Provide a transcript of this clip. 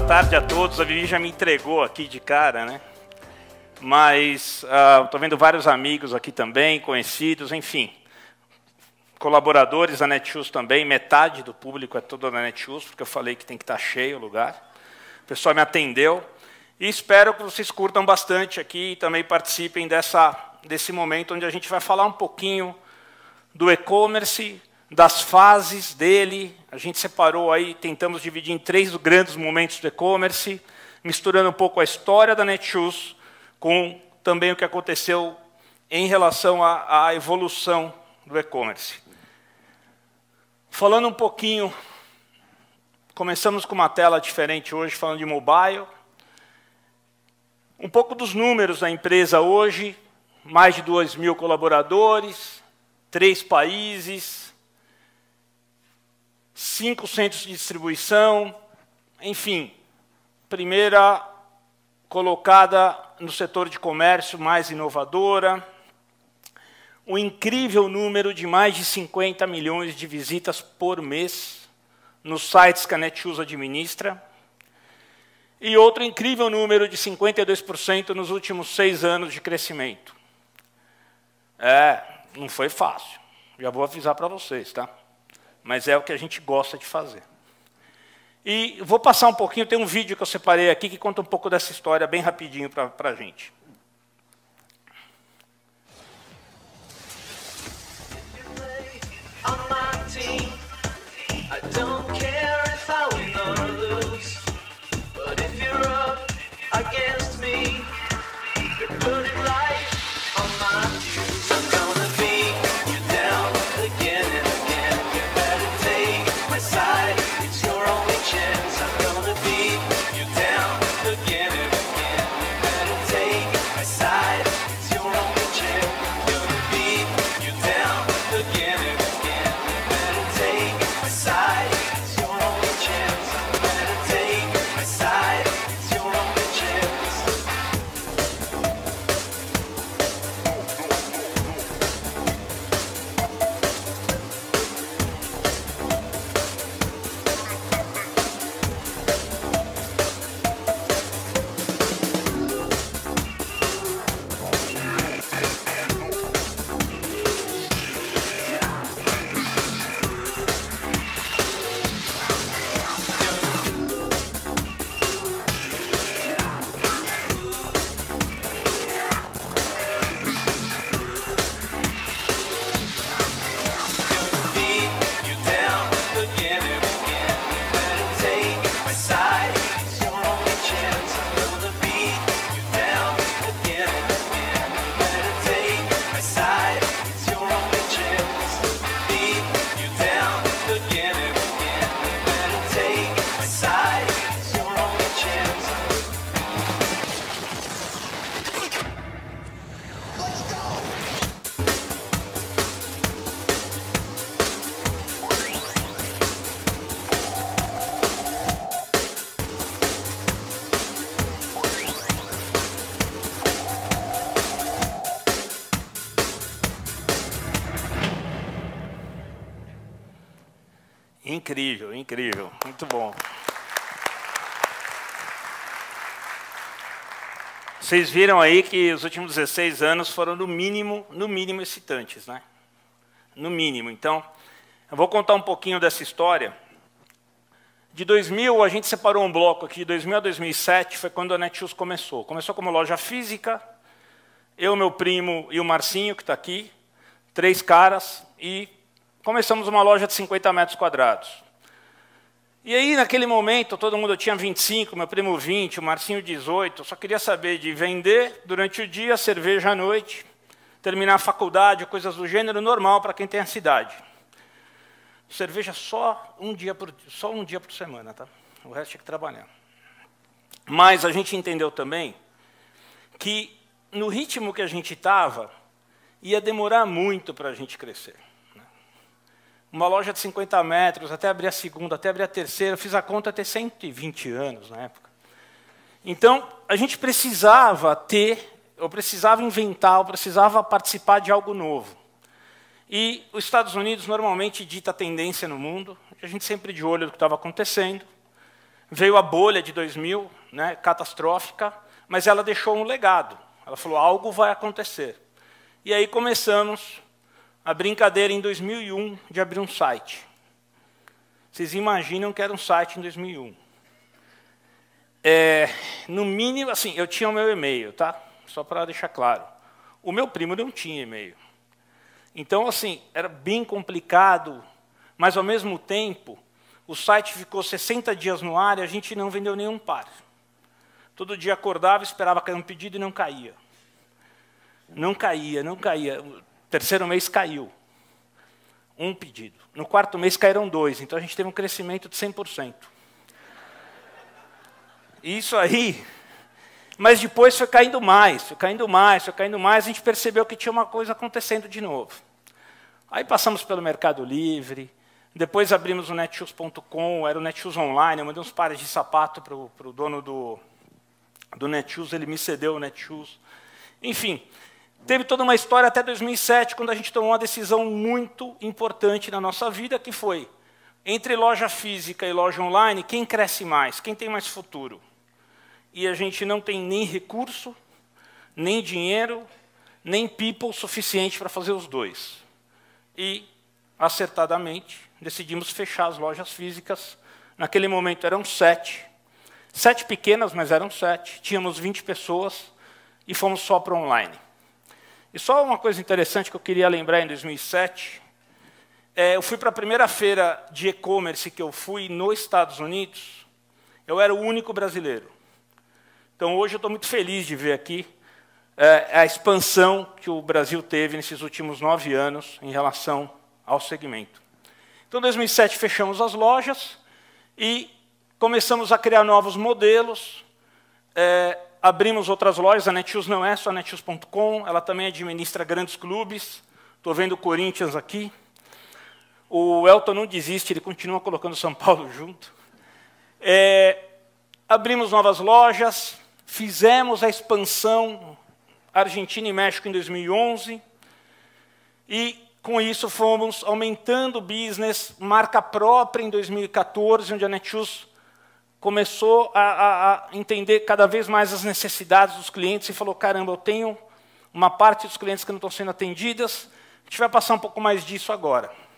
tarde a todos. A Vivi já me entregou aqui de cara, né? Mas estou vendo vários amigos aqui também, conhecidos, enfim. Colaboradores da Netshoes também, metade do público é todo da Netshoes, porque eu falei que tem que estar cheio o lugar. O pessoal me atendeu. E espero que vocês curtam bastante aqui e também participem desse momento onde a gente vai falar um pouquinho do e-commerce, das fases dele. A gente separou aí, tentamos dividir em 3 grandes momentos do e-commerce, misturando um pouco a história da Netshoes com também o que aconteceu em relação à evolução do e-commerce. Falando um pouquinho, começamos com uma tela diferente hoje, falando de mobile. Um pouco dos números da empresa hoje, mais de 2.000 colaboradores, 3 países, 5 centros de distribuição, enfim, primeira colocada no setor de comércio mais inovadora, um incrível número de mais de 50 milhões de visitas por mês nos sites que a Netshoes administra, e outro incrível número de 52% nos últimos 6 anos de crescimento. Não foi fácil, já vou avisar para vocês, tá? Mas é o que a gente gosta de fazer. E vou passar um pouquinho, tem um vídeo que eu separei aqui que conta um pouco dessa história bem rapidinho para a gente. Incrível, incrível, muito bom. Vocês viram aí que os últimos 16 anos foram no mínimo excitantes, né? No mínimo. Então, eu vou contar um pouquinho dessa história. De 2000, a gente separou um bloco aqui, de 2000 a 2007, foi quando a Netshoes começou. Começou como loja física, eu, meu primo e o Marcinho, que está aqui, 3 caras, e começamos uma loja de 50 metros quadrados. E aí, naquele momento, todo mundo tinha 25, meu primo 20, o Marcinho 18. Eu só queria saber de vender durante o dia, cerveja à noite, terminar a faculdade, coisas do gênero, normal para quem tem a cidade. Cerveja só um dia por semana, tá? O resto tinha que trabalhar. Mas a gente entendeu também que, no ritmo que a gente estava, ia demorar muito para a gente crescer. Uma loja de 50 metros, até abrir a segunda, até abrir a terceira, eu fiz a conta até 120 anos na época. Então, a gente precisava eu precisava inventar, eu precisava participar de algo novo. E os Estados Unidos normalmente dita a tendência no mundo, a gente sempre de olho no que estava acontecendo. Veio a bolha de 2000, né, catastrófica, mas ela deixou um legado. Ela falou, algo vai acontecer. E aí começamos a brincadeira em 2001 de abrir um site. Vocês imaginam que era um site em 2001. No mínimo, assim, eu tinha o meu e-mail, tá? Só para deixar claro. O meu primo não tinha e-mail. Então, assim, era bem complicado, mas, ao mesmo tempo, o site ficou 60 dias no ar e a gente não vendeu nenhum par. Todo dia acordava, esperava cair um pedido e não caía. Não caía, não caía. O terceiro mês caiu. Um pedido. No quarto mês caíram 2, então a gente teve um crescimento de 100%. Isso aí... Mas depois foi caindo mais, foi caindo mais, foi caindo mais, a gente percebeu que tinha uma coisa acontecendo de novo. Aí passamos pelo Mercado Livre, depois abrimos o Netshoes.com, era o Netshoes Online, eu mandei uns pares de sapato para o dono do Netshoes, ele me cedeu o Netshoes. Enfim, teve toda uma história até 2007, quando a gente tomou uma decisão muito importante na nossa vida, que foi, entre loja física e loja online, quem cresce mais, quem tem mais futuro? E a gente não tem nem recurso, nem dinheiro, nem people suficiente para fazer os dois. E, acertadamente, decidimos fechar as lojas físicas. Naquele momento eram 7. 7 pequenas, mas eram 7. Tínhamos 20 pessoas e fomos só para online. E só uma coisa interessante que eu queria lembrar em 2007, eu fui para a primeira feira de e-commerce que eu fui nos Estados Unidos, eu era o único brasileiro. Então, hoje eu estou muito feliz de ver aqui a expansão que o Brasil teve nesses últimos 9 anos em relação ao segmento. Então, em 2007, fechamos as lojas e começamos a criar novos modelos, abrimos outras lojas. A Netshoes não é só Netshoes.com, ela também administra grandes clubes. Estou vendo o Corinthians aqui. O Elton não desiste, ele continua colocando São Paulo junto. Abrimos novas lojas, fizemos a expansão Argentina e México em 2011, e, com isso, fomos aumentando o business, marca própria em 2014, onde a Netshoes começou a entender cada vez mais as necessidades dos clientes e falou, caramba, eu tenho uma parte dos clientes que não estão sendo atendidas, a gente vai passar um pouco mais disso agora.